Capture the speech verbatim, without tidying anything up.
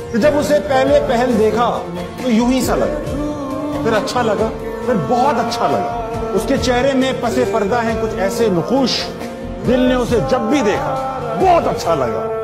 कि जब उसे पहले पहल देखा तो यूं ही सा लगा, फिर अच्छा लगा, फिर बहुत अच्छा लगा। उसके चेहरे में पसे पर्दा हैं कुछ ऐसे नुकूश, दिल ने उसे जब भी देखा बहुत अच्छा लगा।